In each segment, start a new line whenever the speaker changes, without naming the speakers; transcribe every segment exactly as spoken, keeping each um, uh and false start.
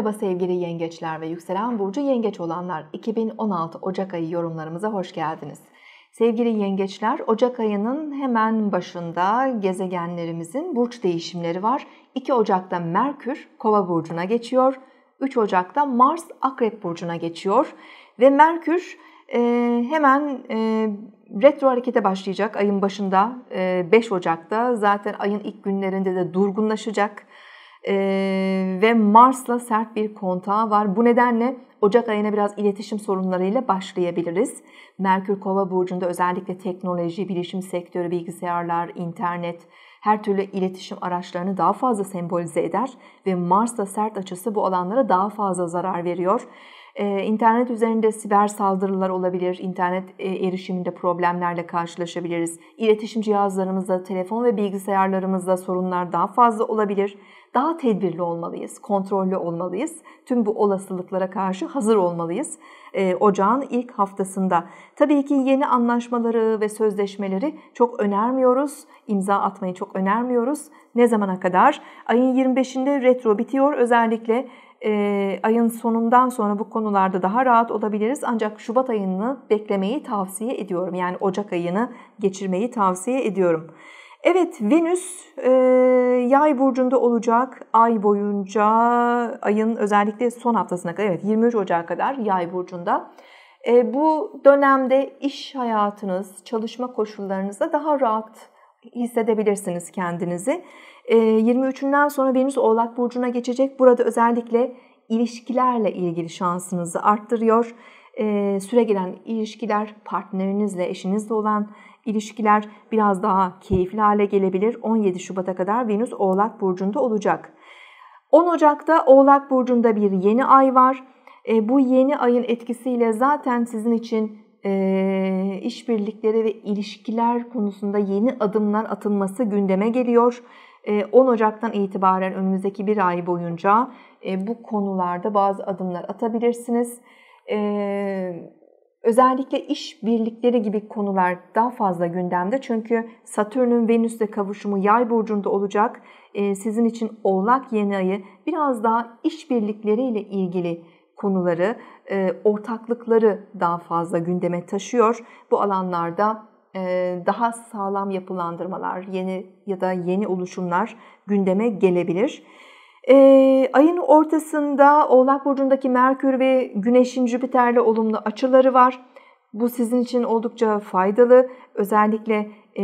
Merhaba sevgili yengeçler ve yükselen burcu yengeç olanlar. iki bin on altı Ocak ayı yorumlarımıza hoş geldiniz. Sevgili yengeçler, Ocak ayının hemen başında gezegenlerimizin burç değişimleri var. iki Ocak'ta Merkür Kova burcuna geçiyor. üç Ocak'ta Mars Akrep burcuna geçiyor. Ve Merkür e, hemen e, retro harekete başlayacak ayın başında. E, beş Ocak'ta zaten ayın ilk günlerinde de durgunlaşacak. Ee, ve Mars'la sert bir kontağı var. Bu nedenle Ocak ayına biraz iletişim sorunlarıyla başlayabiliriz. Merkür Kova burcunda özellikle teknoloji, bilişim sektörü, bilgisayarlar, internet, her türlü iletişim araçlarını daha fazla sembolize eder ve Mars'la sert açısı bu alanlara daha fazla zarar veriyor. Ee, internet üzerinde siber saldırılar olabilir, internet e, erişiminde problemlerle karşılaşabiliriz. İletişim cihazlarımızda, telefon ve bilgisayarlarımızda sorunlar daha fazla olabilir. Daha tedbirli olmalıyız, kontrollü olmalıyız. Tüm bu olasılıklara karşı hazır olmalıyız. Ee, Ocağın ilk haftasında. Tabii ki yeni anlaşmaları ve sözleşmeleri çok önermiyoruz. İmza atmayı çok önermiyoruz. Ne zamana kadar? Ayın yirmi beşinde retro bitiyor. Özellikle e, ayın sonundan sonra bu konularda daha rahat olabiliriz. Ancak Şubat ayını beklemeyi tavsiye ediyorum. Yani Ocak ayını geçirmeyi tavsiye ediyorum. Evet, Venüs e, Yay burcunda olacak ay boyunca, ayın özellikle son haftasına kadar, evet yirmi üç Ocak'a kadar Yay burcunda. E, bu dönemde iş hayatınız, çalışma koşullarınızda daha rahat hissedebilirsiniz kendinizi. E, yirmi üçünden sonra Venüs Oğlak burcuna geçecek. Burada özellikle ilişkilerle ilgili şansınızı arttırıyor. E, süregelen ilişkiler, partnerinizle, eşinizle olan İlişkiler biraz daha keyifli hale gelebilir. on yedi Şubat'a kadar Venüs Oğlak burcunda olacak. on Ocak'ta Oğlak burcunda bir yeni ay var. E, bu yeni ayın etkisiyle zaten sizin için e, işbirlikleri ve ilişkiler konusunda yeni adımlar atılması gündeme geliyor. E, on Ocak'tan itibaren önümüzdeki bir ay boyunca e, bu konularda bazı adımlar atabilirsiniz. E, Özellikle iş birlikleri gibi konular daha fazla gündemde. Çünkü Satürn'ün Venüs'le kavuşumu Yay burcunda olacak. Ee, sizin için Oğlak yeni ayı biraz daha iş birlikleriyle ilgili konuları, e, ortaklıkları daha fazla gündeme taşıyor. Bu alanlarda e, daha sağlam yapılandırmalar, yeni ya da yeni oluşumlar gündeme gelebilir. Ee, ayın ortasında Oğlak burcundaki Merkür ve Güneş'in Jüpiter'le olumlu açıları var. Bu sizin için oldukça faydalı. Özellikle e,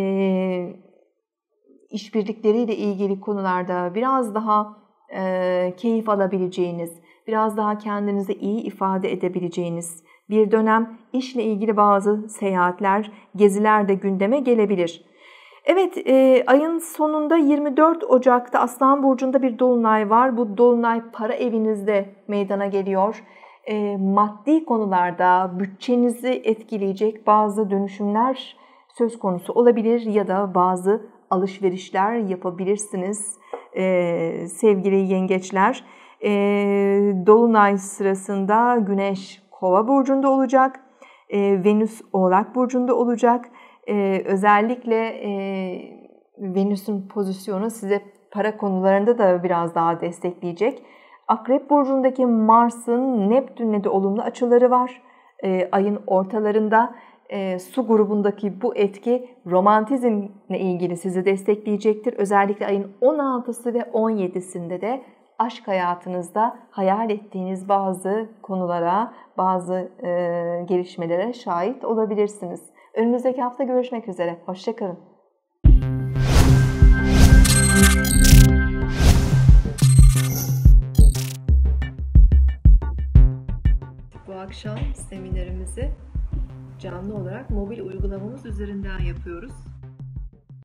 işbirlikleriyle ilgili konularda biraz daha e, keyif alabileceğiniz, biraz daha kendinizi iyi ifade edebileceğiniz bir dönem. İşle ilgili bazı seyahatler, geziler de gündeme gelebilir. Evet, e, ayın sonunda yirmi dört Ocak'ta Aslan burcunda bir dolunay var. Bu dolunay para evinizde meydana geliyor. E, maddi konularda bütçenizi etkileyecek bazı dönüşümler söz konusu olabilir ya da bazı alışverişler yapabilirsiniz e, sevgili yengeçler. E, dolunay sırasında Güneş Kova burcunda olacak. E, Venüs Oğlak burcunda olacak. Ee, özellikle e, Venüs'ün pozisyonu size para konularında da biraz daha destekleyecek. Akrep burcundaki Mars'ın Neptün'le de olumlu açıları var. Ee, ayın ortalarında e, su grubundaki bu etki romantizmle ilgili sizi destekleyecektir. Özellikle ayın on altısı ve on yedisinde de aşk hayatınızda hayal ettiğiniz bazı konulara, bazı e, gelişmelere şahit olabilirsiniz. Önümüzdeki hafta görüşmek üzere. Hoşça kalın. Bu akşam seminerimizi canlı olarak mobil uygulamamız üzerinden yapıyoruz.